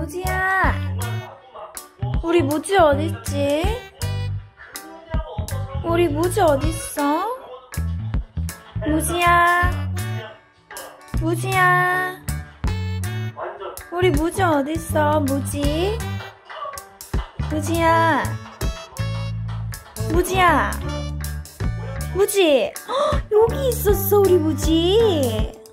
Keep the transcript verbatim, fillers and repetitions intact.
무지야, 우리 무지 어딨지? 우리 무지 어딨어? 무지야, 무지야, 우리 무지 어딨어? 무지, 무지야, 무지야, 무지. 헉, 여기 있었어 우리 무지.